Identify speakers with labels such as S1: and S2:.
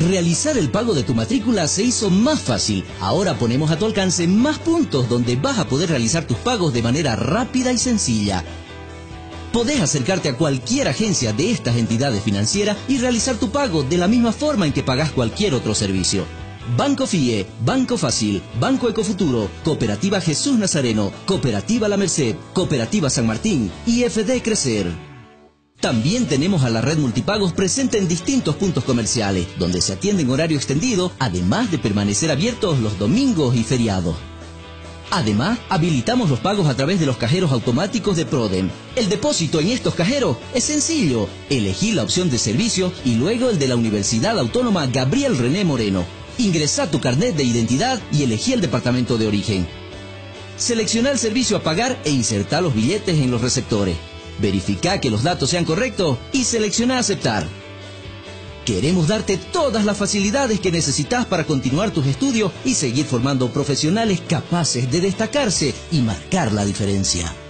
S1: Realizar el pago de tu matrícula se hizo más fácil. Ahora ponemos a tu alcance más puntos donde vas a poder realizar tus pagos de manera rápida y sencilla. Podés acercarte a cualquier agencia de estas entidades financieras y realizar tu pago de la misma forma en que pagás cualquier otro servicio. Banco FIE, Banco Fácil, Banco Ecofuturo, Cooperativa Jesús Nazareno, Cooperativa La Merced, Cooperativa San Martín y FD Crecer. También tenemos a la red multipagos presente en distintos puntos comerciales, donde se atiende en horario extendido, además de permanecer abiertos los domingos y feriados. Además, habilitamos los pagos a través de los cajeros automáticos de Prodem. El depósito en estos cajeros es sencillo. Elegí la opción de servicio y luego el de la Universidad Autónoma Gabriel René Moreno. Ingresá tu carnet de identidad y elegí el departamento de origen. Selecciona el servicio a pagar e insertá los billetes en los receptores. Verifica que los datos sean correctos y selecciona aceptar. Queremos darte todas las facilidades que necesitas para continuar tus estudios y seguir formando profesionales capaces de destacarse y marcar la diferencia.